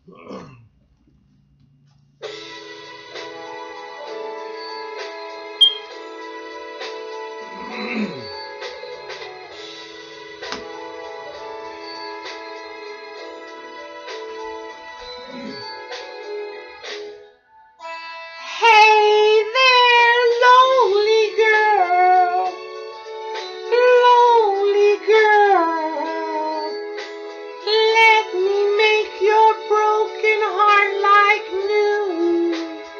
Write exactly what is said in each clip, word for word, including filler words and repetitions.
Hey there, lonely girl, lonely girl, let me make your broken heart like new.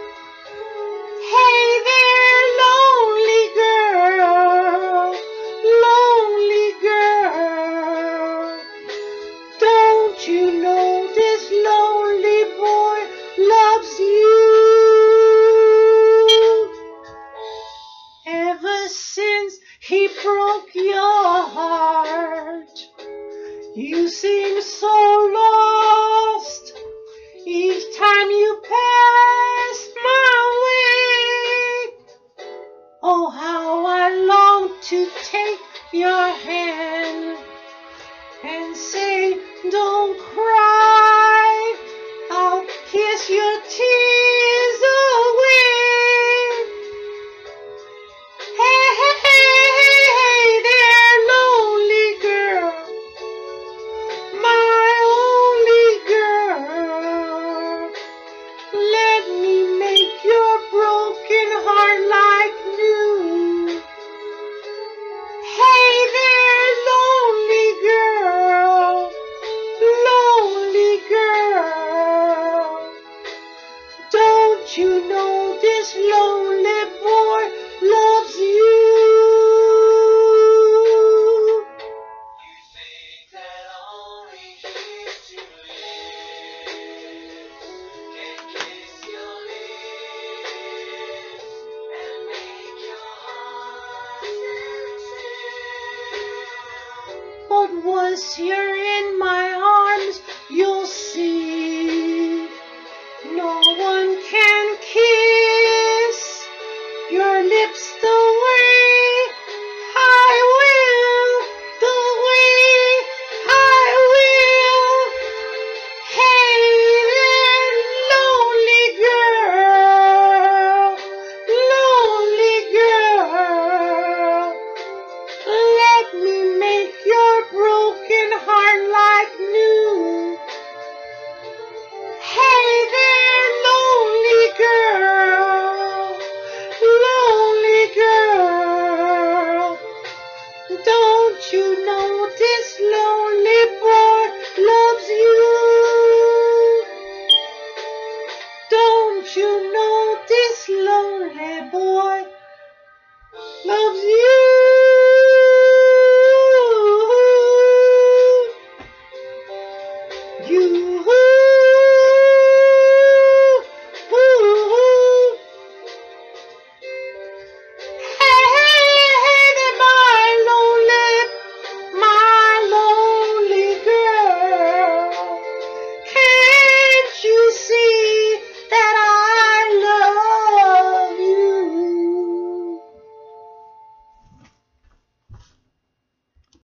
Hey there, lonely girl, lonely girl, don't you know this lonely boy loves you? Ever since he broke your heart, you seem so lost each time you pass my way. Oh, how I long to take your hand and say, don't cry, I'll kiss your tears away. Hey, hey, hey there, lonely girl, my only girl, let me make your broken heart like new. Hey there, lonely girl, lonely girl, don't you know this lonely